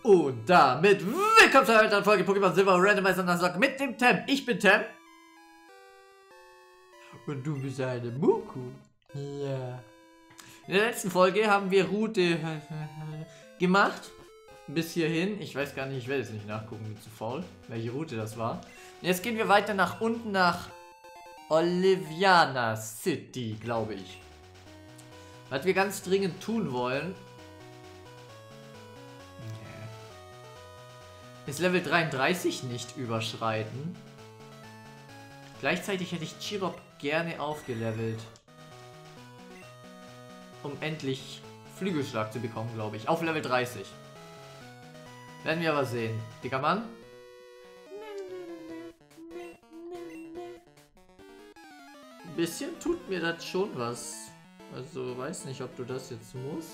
Und damit willkommen zur weiteren Folge Pokémon Silber Randomizer Nuzlocke mit dem Tem. Ich bin Tem. Und du bist eine Muku. Ja. In der letzten Folge haben wir Route gemacht. Bis hierhin. Ich weiß gar nicht, ich werde jetzt nicht nachgucken, bin zu faul, welche Route das war. Und jetzt gehen wir weiter nach unten nach Oliviana City, glaube ich. Was wir ganz dringend tun wollen, ist Level 33 nicht überschreiten. Gleichzeitig hätte ich Chirop gerne aufgelevelt. Um endlich Flügelschlag zu bekommen, glaube ich. Auf Level 30. Werden wir aber sehen. Dicker Mann. Ein bisschen tut mir das schon was. Also, weiß nicht, ob du das jetzt musst.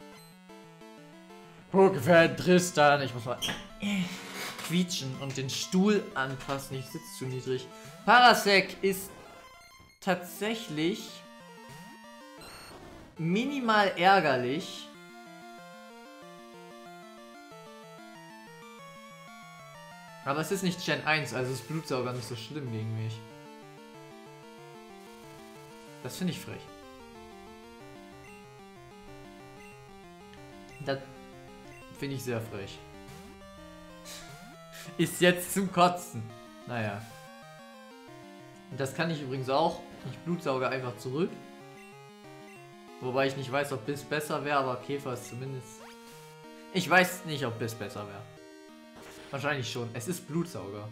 Pokefan Tristan. Ich muss mal quietschen und den Stuhl anpassen. Ich sitze zu niedrig. Parasect ist tatsächlich minimal ärgerlich. Aber es ist nicht Gen 1, also ist Blutsauger nicht so schlimm gegen mich. Das finde ich frech. Das finde ich sehr frech. Ist jetzt zum Kotzen. Naja. Das kann ich übrigens auch. Ich blutsauge einfach zurück. Wobei ich nicht weiß, ob Biss besser wäre, aber Käfer ist zumindest... Ich weiß nicht, ob Biss besser wäre. Wahrscheinlich schon. Es ist Blutsauger.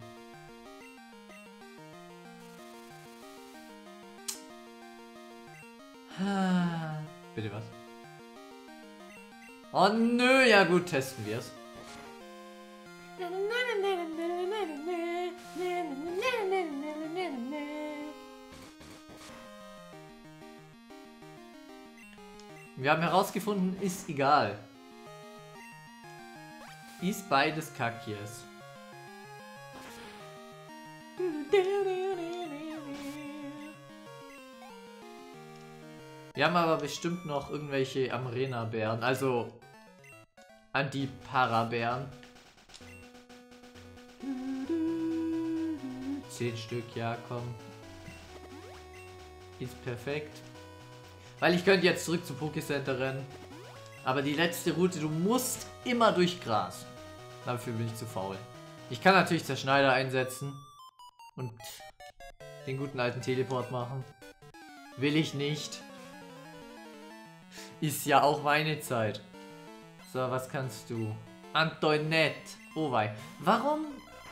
Bitte was? Oh nö, ja gut, testen wir es. Wir haben herausgefunden, ist egal. Ist beides Kakies. Wir haben aber bestimmt noch irgendwelche Amrena-Bären, also Anti-Para-Bären. 10 Stück, ja komm. Ist perfekt. Weil ich könnte jetzt zurück zum Pokécenter rennen. Aber die letzte Route, du musst immer durch Gras. Dafür bin ich zu faul. Ich kann natürlich Zerschneider einsetzen. Und den guten alten Teleport machen. Will ich nicht. Ist ja auch meine Zeit. So, was kannst du? Antoinette. Oh wei. Warum?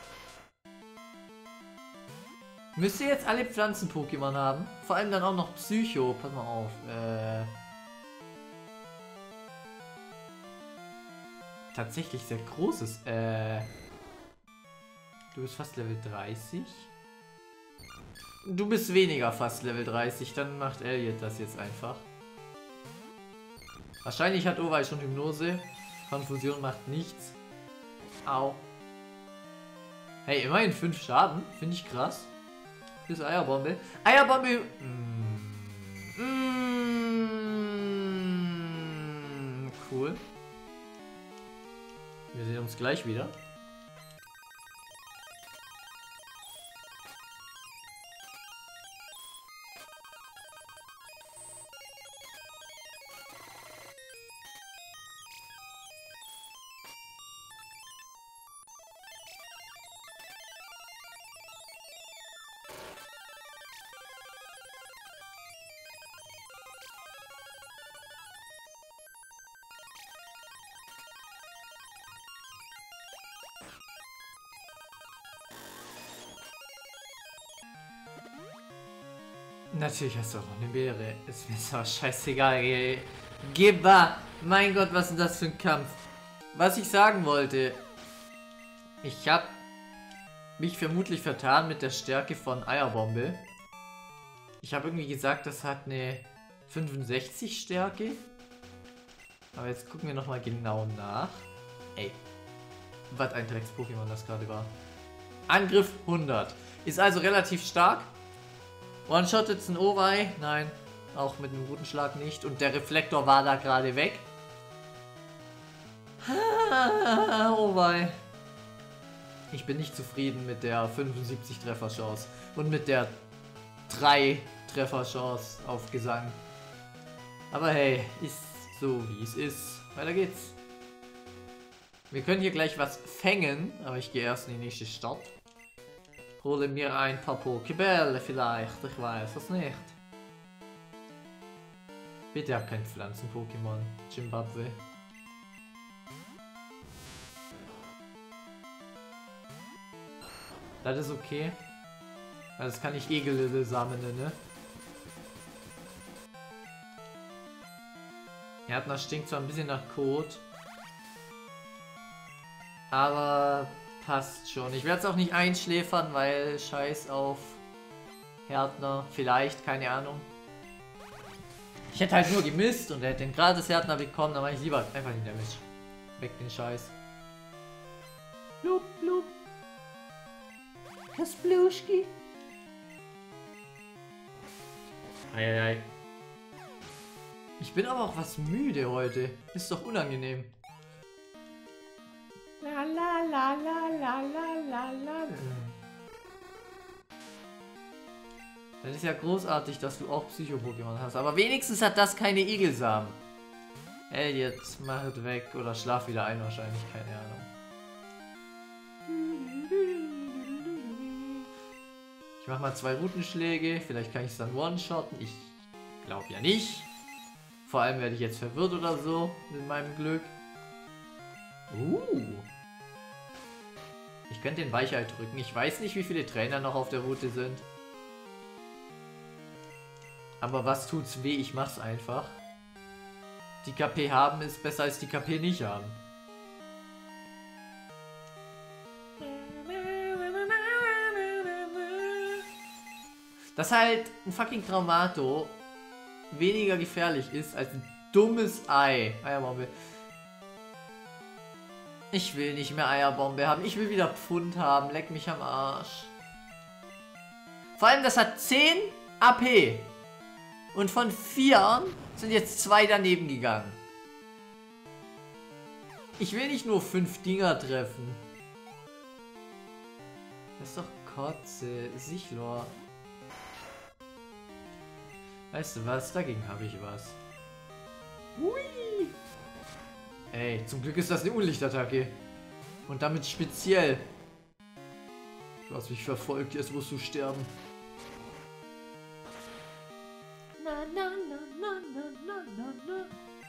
Müsst ihr jetzt alle Pflanzen-Pokémon haben? Vor allem dann auch noch Psycho. Pass mal auf. Tatsächlich sehr großes. Du bist fast Level 30. Du bist weniger fast Level 30. Dann macht Elliot das jetzt einfach. Wahrscheinlich hat Owei schon Hypnose. Konfusion macht nichts. Au. Hey, immerhin 5 Schaden. Finde ich krass. Das ist Eierbombe. Eierbombe. Cool. Wir sehen uns gleich wieder. Natürlich hast du auch noch eine Beere. Ist mir so scheißegal. Gibba! Mein Gott, was ist denn das für ein Kampf? Was ich sagen wollte. Ich habe mich vermutlich vertan mit der Stärke von Eierbombe. Ich habe irgendwie gesagt, das hat eine 65 Stärke. Aber jetzt gucken wir nochmal genau nach. Ey. Was ein Drecks-Pokémon das gerade war. Angriff 100. Ist also relativ stark. One-Shot jetzt ein Owei? Nein, auch mit einem guten Schlag nicht. Und der Reflektor war da gerade weg. Oh wei. Ich bin nicht zufrieden mit der 75 Trefferchance und mit der 3 Trefferchance auf Gesang. Aber hey, ist so wie es ist. Weiter geht's. Wir können hier gleich was fängen, aber ich gehe erst in die nächste Stadt. Hole mir ein paar Pokébälle vielleicht, ich weiß es nicht. Bitte hab kein Pflanzen-Pokémon, Zimbabwe. Das ist okay. Das kann ich Egel sammeln, ne? Erdner stinkt zwar ein bisschen nach Kot. Aber passt schon. Ich werde es auch nicht einschläfern, weil scheiß auf Härtner. Vielleicht, keine Ahnung. Ich hätte halt nur gemisst und er hätte den gratis Härtner bekommen, dann mache ich lieber einfach nicht damit. Weg den Scheiß. Blub, blub. Das Bluschki. Eieiei. Ich bin aber auch was müde heute. Ist doch unangenehm. La la la la la la la la. Das ist ja großartig, dass du auch Psycho-Pokémon hast. Aber wenigstens hat das keine Igelsamen. Ey, jetzt mach es weg oder schlaf wieder ein wahrscheinlich, keine Ahnung. Ich mach mal 2 Routenschläge, vielleicht kann ich es dann one-shotten. Ich glaube ja nicht. Vor allem werde ich jetzt verwirrt oder so mit meinem Glück. Ich könnte den Weichheit drücken. Ich weiß nicht, wie viele Trainer noch auf der Route sind. Aber was tut's weh? Ich mach's einfach. Die KP haben ist besser als die KP nicht haben. Dass halt ein fucking Traumato weniger gefährlich ist als ein dummes Ei. Eierbombe. Ich will nicht mehr Eierbombe haben. Ich will wieder Pfund haben. Leck mich am Arsch. Vor allem, das hat 10 AP. Und von 4 sind jetzt 2 daneben gegangen. Ich will nicht nur 5 Dinger treffen. Das ist doch Kotze. Sichlor. Weißt du was? Dagegen habe ich was. Hui! Ey, zum Glück ist das eine Unlichtattacke. Und damit speziell. Du hast mich verfolgt, jetzt musst du sterben. Na, na, na, na, na, na, na.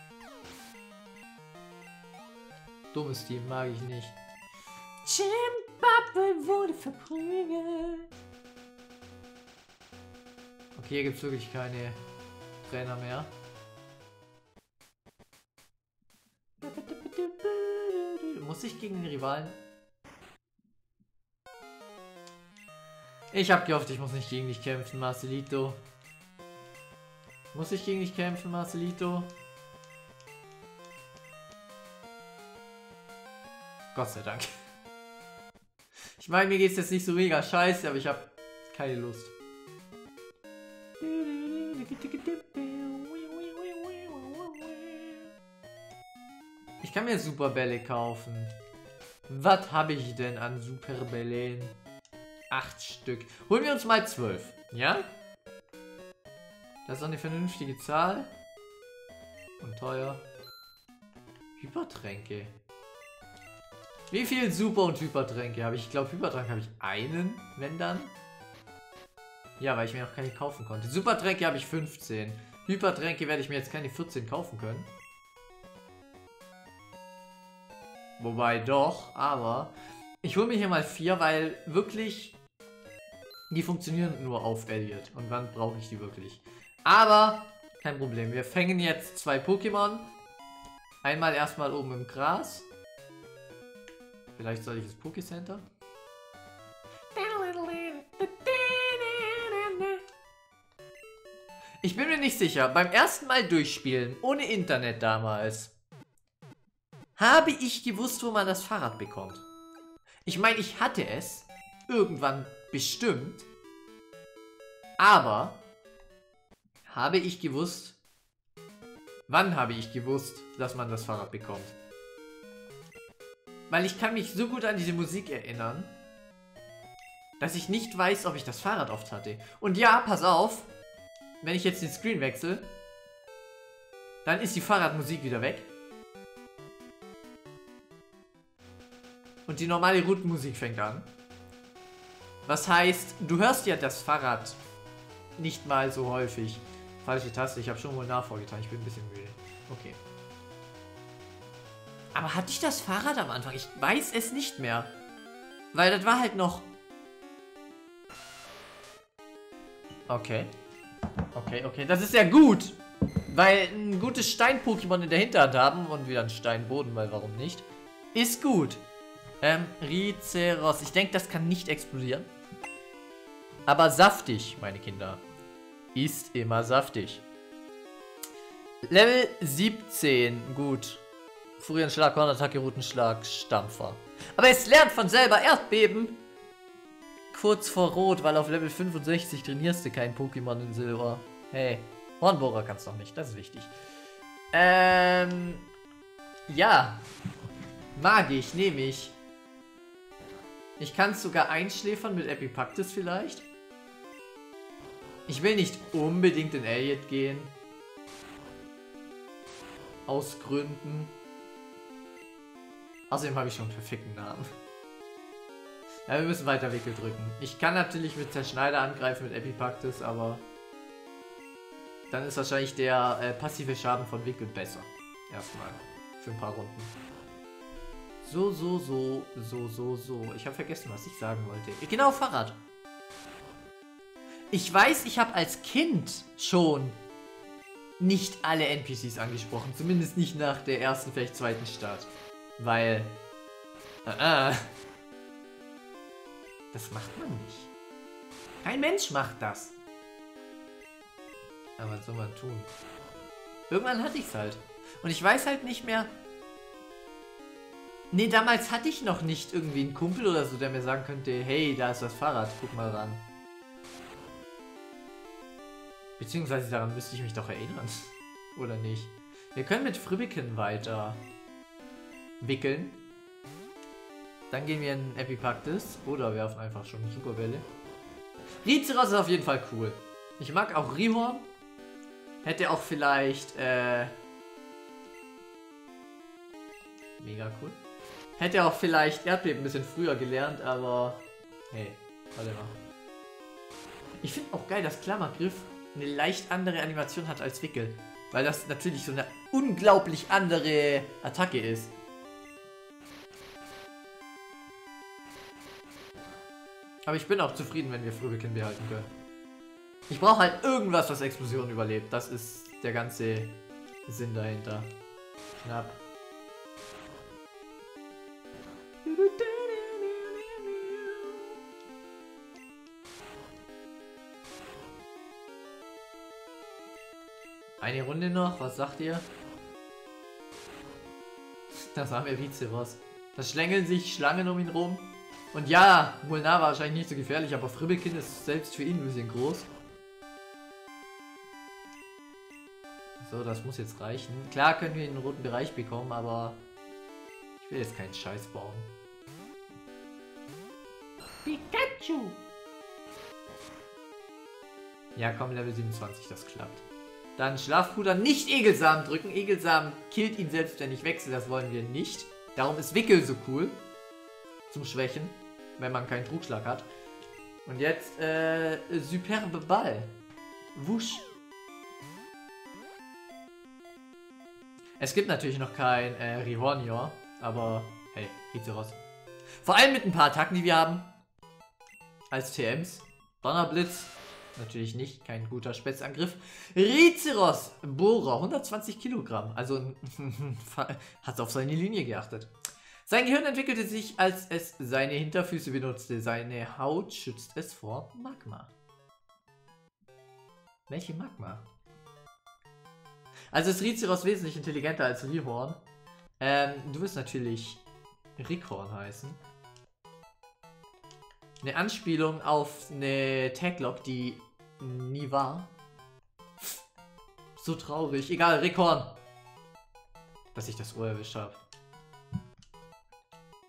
Dummes Team, mag ich nicht. Zimbabwe wurde verprügelt. Okay, hier gibt es wirklich keine Trainer mehr. Muss ich gegen den Rivalen? Ich habe gehofft, ich muss nicht gegen dich kämpfen, Marcelito. Muss ich gegen dich kämpfen, Marcelito? Gott sei Dank. Ich meine, mir geht es jetzt nicht so mega scheiße, aber ich habe keine Lust. Ich kann mir Superbälle kaufen. Was habe ich denn an Superbällen? 8 Stück. Holen wir uns mal 12. Ja? Das ist eine vernünftige Zahl. Und teuer. Hypertränke. Wie viel Super- und Hypertränke habe ich? Ich glaube, Hypertränke habe ich einen, wenn dann. Ja, weil ich mir noch keine kaufen konnte. Supertränke habe ich 15. Hypertränke werde ich mir jetzt keine 14 kaufen können. Wobei doch, aber ich hole mir hier mal 4, weil wirklich die funktionieren nur auf Elliot. Und wann brauche ich die wirklich? Aber kein Problem. Wir fängen jetzt 2 Pokémon. Einmal erstmal oben im Gras. Vielleicht soll ich das Pokécenter. Ich bin mir nicht sicher. Beim ersten Mal durchspielen, ohne Internet damals, habe ich gewusst, wo man das Fahrrad bekommt. Ich meine, ich hatte es irgendwann bestimmt, aber habe ich gewusst, wann habe ich gewusst, dass man das Fahrrad bekommt? Weil ich kann mich so gut an diese Musik erinnern, dass ich nicht weiß, ob ich das Fahrrad oft hatte. Und ja, pass auf, wenn ich jetzt den Screen wechsle, dann ist die Fahrradmusik wieder weg. Und die normale Routenmusik fängt an. Was heißt, du hörst ja das Fahrrad nicht mal so häufig. Falsche Taste, ich habe schon wohl nachvorgetan, ich bin ein bisschen müde. Okay. Aber hatte ich das Fahrrad am Anfang? Ich weiß es nicht mehr. Weil das war halt noch... Okay. Okay. Das ist ja gut. Weil ein gutes Stein-Pokémon in der Hinterhand haben und wieder ein Steinboden, weil warum nicht? Ist gut. Rizeros. Ich denke, das kann nicht explodieren. Aber saftig, meine Kinder. Ist immer saftig. Level 17. Gut. Furienschlag, Hornattacke, Routenschlag, Stampfer. Aber es lernt von selber Erdbeben. Kurz vor Rot, weil auf Level 65 trainierst du kein Pokémon in Silber. Hey, Hornbohrer kannst du noch nicht, das ist wichtig. Ja. Mag ich, nehme ich. Ich kann es sogar einschläfern mit Epipactis vielleicht. Ich will nicht unbedingt in Elliot gehen. Aus Gründen. Außerdem habe ich schon einen perfekten Namen. Ja, wir müssen weiter Wickel drücken. Ich kann natürlich mit Zerschneider angreifen mit Epipactis, aber dann ist wahrscheinlich der passive Schaden von Wickel besser. Erstmal. Für ein paar Runden. So. Ich habe vergessen, was ich sagen wollte. Genau, Fahrrad. Ich weiß, ich habe als Kind schon nicht alle NPCs angesprochen. Zumindest nicht nach der ersten, vielleicht zweiten Stadt. Weil... Das macht man nicht. Kein Mensch macht das. Aber was soll man tun? Irgendwann hatte ich es halt. Und ich weiß halt nicht mehr... Nee, damals hatte ich noch nicht irgendwie einen Kumpel oder so, der mir sagen könnte, hey, da ist das Fahrrad, guck mal ran. Beziehungsweise daran müsste ich mich doch erinnern. Oder nicht? Wir können mit Frühbecken weiter wickeln. Dann gehen wir in Epipactis oder werfen einfach schon eine Superwelle. Rizeros ist auf jeden Fall cool. Ich mag auch Rihorn. Hätte auch vielleicht, mega cool. Hätte auch vielleicht Erdbeben ein bisschen früher gelernt, aber hey, warte mal. Ich finde auch geil, dass Klammergriff eine leicht andere Animation hat als Wickel. Weil das natürlich so eine unglaublich andere Attacke ist. Aber ich bin auch zufrieden, wenn wir Frühbecken behalten können. Ich brauche halt irgendwas, was Explosionen überlebt. Das ist der ganze Sinn dahinter. Knapp. Eine Runde noch, was sagt ihr? Das haben wir Rizeros. Da schlängeln sich Schlangen um ihn rum. Und ja, Molnar war wahrscheinlich nicht so gefährlich, aber Frühbecken ist selbst für ihn ein bisschen groß. So, das muss jetzt reichen. Klar können wir ihn in den roten Bereich bekommen, aber ich will jetzt keinen Scheiß bauen. Pikachu! Ja, komm, Level 27, das klappt. Dann Schlafpuder, nicht Egelsamen drücken. Egelsamen killt ihn selbst, wenn ich wechsle, das wollen wir nicht. Darum ist Wickel so cool. Zum Schwächen, wenn man keinen Trugschlag hat. Und jetzt, Superbe Ball. Wusch. Es gibt natürlich noch kein Rihornior, aber hey, Rizeros. Vor allem mit ein paar Attacken, die wir haben. Als TMs. Donnerblitz. Natürlich nicht, kein guter Spätzangriff. Rizeros, Bohrer, 120 Kilogramm. Also hat auf seine Linie geachtet. Sein Gehirn entwickelte sich, als es seine Hinterfüße benutzte. Seine Haut schützt es vor Magma. Welche Magma? Also ist Rizeros wesentlich intelligenter als Rihorn. Du wirst natürlich Rickhorn heißen. Eine Anspielung auf eine Taglock, die nie war. So traurig. Egal, Rickhorn. Dass ich das Ohr erwischt habe.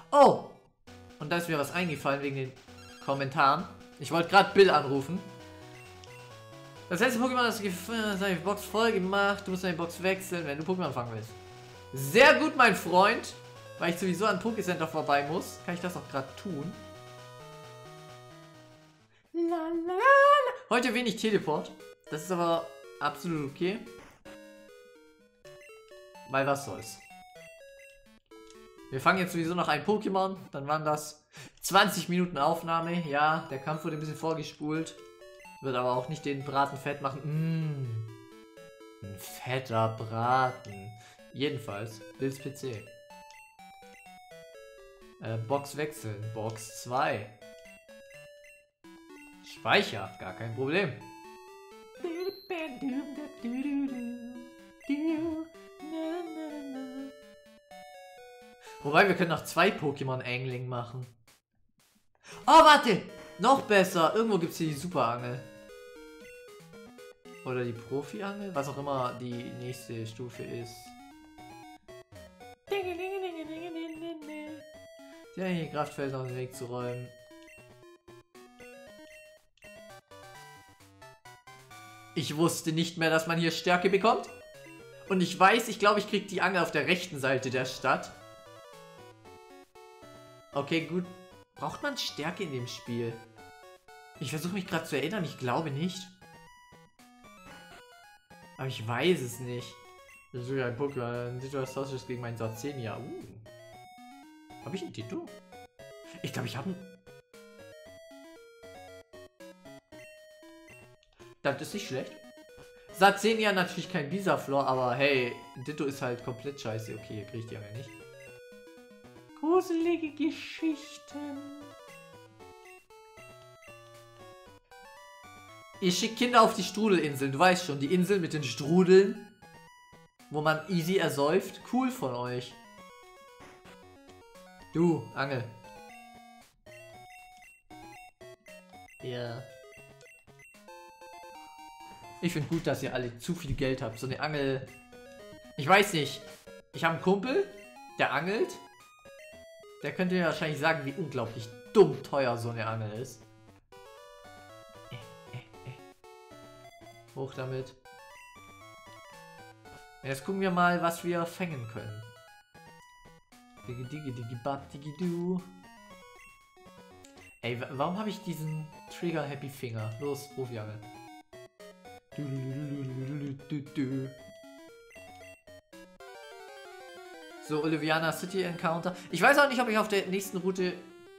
Oh! Und da ist mir was eingefallen wegen den Kommentaren. Ich wollte gerade Bill anrufen. Das letzte Pokémon, das du gefunden hast, deine Box voll gemacht. Du musst deine Box wechseln, wenn du Pokémon fangen willst. Sehr gut, mein Freund. Weil ich sowieso an Pokécenter vorbei muss, kann ich das auch gerade tun. Heute wenig Teleport. Das ist aber absolut okay. Weil was soll's. Wir fangen jetzt sowieso noch ein Pokémon. Dann waren das 20 Minuten Aufnahme. Ja, der Kampf wurde ein bisschen vorgespult. Wird aber auch nicht den Braten fett machen. Ein fetter Braten. Jedenfalls, Bills PC. Box wechseln. Box 2. Speicher. Gar kein Problem. Wobei, wir können noch 2 Pokémon Angling machen. Oh, warte! Noch besser. Irgendwo gibt es hier die Superangel. Oder die Profi-Angel. Was auch immer die nächste Stufe ist. Ja, hier Kraftfeld aus dem Weg zu räumen. Ich wusste nicht mehr, dass man hier Stärke bekommt. Und ich weiß, ich glaube, ich kriege die Angel auf der rechten Seite der Stadt. Okay, gut. Braucht man Stärke in dem Spiel? Ich versuche mich gerade zu erinnern, ich glaube nicht. Aber ich weiß es nicht. Das ist wieder ein Pokémon. Ein Ditto Austausch gegen meinen Satzenia. Habe ich einen Ditto? Ich glaube, ich habe einen. Das ist nicht schlecht. Satzenia natürlich kein Bisaflor, aber hey, Ditto ist halt komplett scheiße. Okay, hier kriege ich die aber nicht. Gruselige Geschichten. Ihr schickt Kinder auf die Strudelinseln. Du weißt schon, die Insel mit den Strudeln, wo man easy ersäuft. Cool von euch. Du, Angel. Ja. Ich finde gut, dass ihr alle zu viel Geld habt. So eine Angel. Ich weiß nicht. Ich habe einen Kumpel, der angelt. Der könnte mir wahrscheinlich sagen, wie unglaublich dumm teuer so eine Angel ist. Hoch damit. Jetzt gucken wir mal, was wir fängen können. Digi digi digi bab digi du. Ey, warum habe ich diesen Trigger Happy Finger? Los, Profi-Angel. So, Oliviana City Encounter. Ich weiß auch nicht, ob ich auf der nächsten Route...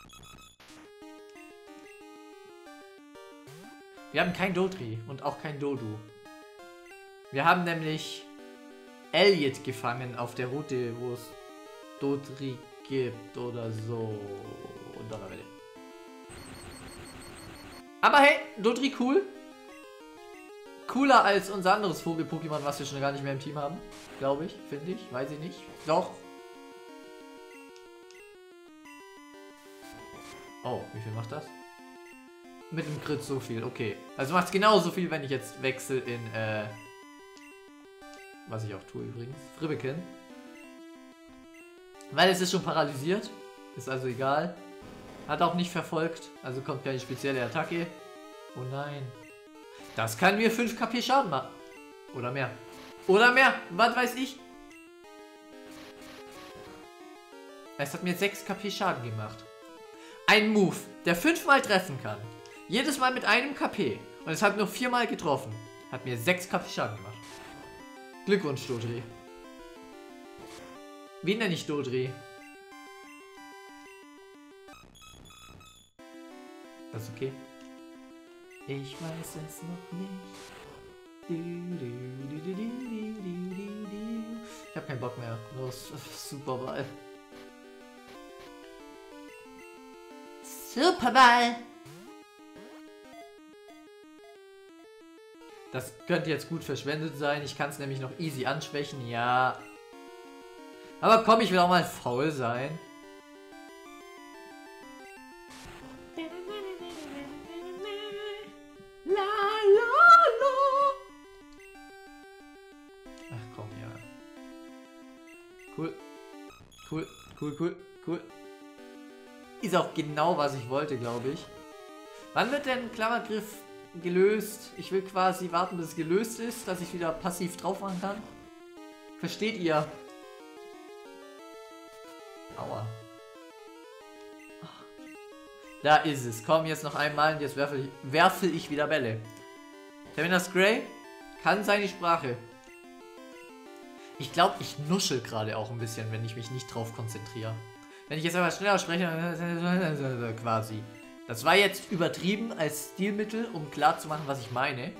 Wir haben kein Dodri und auch kein Dodu. Wir haben nämlich Elliot gefangen auf der Route, wo es Dodri gibt oder so. Und Donnerwelle. Aber hey, Dodri cool. Cooler als unser anderes Vogel-Pokémon, was wir schon gar nicht mehr im Team haben. Glaube ich, finde ich, weiß ich nicht. Doch. Oh, wie viel macht das? Mit dem Crit so viel, okay. Also macht es genauso viel, wenn ich jetzt wechsle in, was ich auch tue übrigens, Fribbeken. Weil es ist schon paralysiert. Ist also egal. Hat auch nicht verfolgt, also kommt keine spezielle Attacke. Oh nein. Das kann mir 5 KP Schaden machen. Oder mehr. Oder mehr, was weiß ich. Es hat mir 6 KP Schaden gemacht. Ein Move, der 5-mal treffen kann. Jedes Mal mit einem KP. Und es hat nur 4-mal getroffen. Hat mir 6 KP Schaden gemacht. Glückwunsch, Dodri. Wie nenne ich Dodri? Das ist okay. Ich weiß es noch nicht. Ich hab keinen Bock mehr. Los, Superball. Superball! Das könnte jetzt gut verschwendet sein. Ich kann es nämlich noch easy anschwächen, ja. Aber komm, ich will auch mal faul sein. Ach komm, ja. Cool. Cool, cool, cool, cool. Ist auch genau, was ich wollte, glaube ich. Wann wird denn Klammergriff gelöst? Ich will quasi warten, bis es gelöst ist, dass ich wieder passiv drauf machen kann. Versteht ihr? Aua. Da ist es. Komm, jetzt noch einmal und jetzt werfe ich wieder Bälle. Terminus Grey kann seine Sprache. Ich glaube, ich nuschel gerade auch ein bisschen, wenn ich mich nicht drauf konzentriere. Wenn ich jetzt aber schneller spreche, quasi. Das war jetzt übertrieben als Stilmittel, um klar zu machen, was ich meine.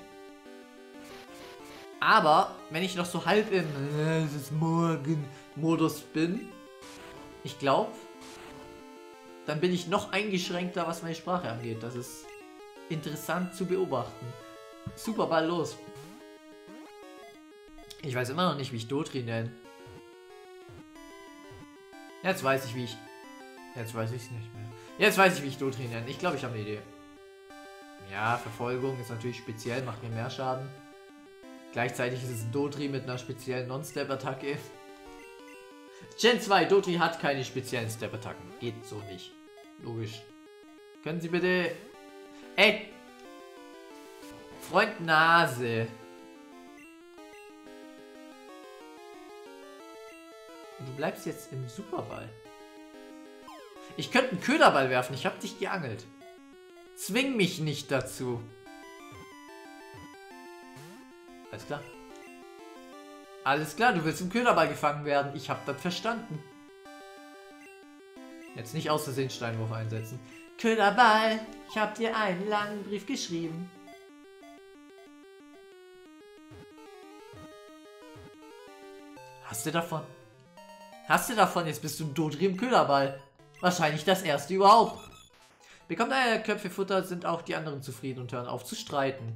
Aber wenn ich noch so halb im es ist morgen Modus bin, ich glaube, dann bin ich noch eingeschränkter, was meine Sprache angeht. Das ist interessant zu beobachten. Super, Ball los. Ich weiß immer noch nicht, wie ich Dotri nenne. Jetzt weiß ich, wie ich... Jetzt weiß ich es nicht mehr. Jetzt weiß ich, wie ich Dotri nenne. Ich glaube, ich habe eine Idee. Ja, Verfolgung ist natürlich speziell, macht mir mehr Schaden. Gleichzeitig ist es Dotri mit einer speziellen Non-Step-Attacke. Gen 2, Dotri hat keine speziellen Step-Attacken. Geht so nicht. Logisch. Können Sie bitte... Ey! Freund Nase. Du bleibst jetzt im Superball. Ich könnte einen Köderball werfen. Ich hab dich geangelt. Zwing mich nicht dazu. Alles klar. Alles klar, du willst im Köderball gefangen werden. Ich hab das verstanden. Jetzt nicht aus Versehen Steinwurf einsetzen. Köderball, ich hab dir einen langen Brief geschrieben. Hast du davon? Hast du davon? Jetzt bist du ein Dotri im Köderball. Wahrscheinlich das erste überhaupt. Bekommt einer Köpfe Futter, sind auch die anderen zufrieden und hören auf zu streiten.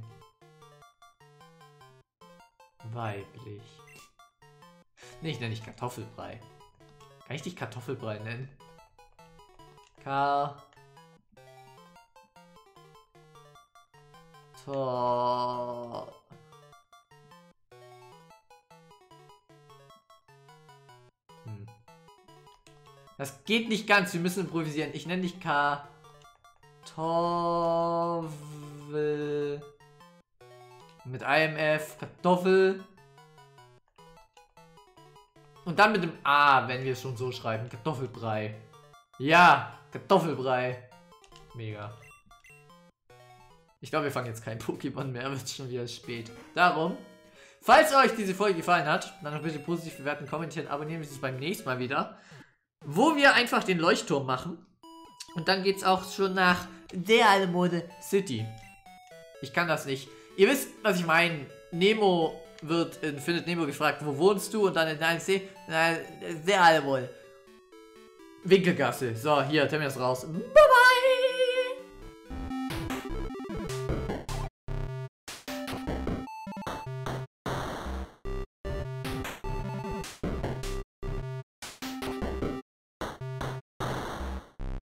Weiblich. Nee, ich nenne dich Kartoffelbrei. Kann ich dich Kartoffelbrei nennen? Das geht nicht ganz, wir müssen improvisieren. Ich nenne dich Kartoffel. Mit IMF, Kartoffel. Und dann mit dem A, wenn wir es schon so schreiben. Kartoffelbrei. Ja, Kartoffelbrei. Mega. Ich glaube, wir fangen jetzt kein Pokémon mehr, wird schon wieder spät. Darum, falls euch diese Folge gefallen hat, dann noch bitte positiv bewerten, kommentieren, abonnieren. Wir sehen uns beim nächsten Mal wieder. Wo wir einfach den Leuchtturm machen. Und dann geht es auch schon nach Dealmode City. Ich kann das nicht. Ihr wisst, was ich meine. Nemo wird in Findet Nemo gefragt, wo wohnst du? Und dann in AMC, Dealmode. Winkelgasse. So, hier, Terminus raus. Bye.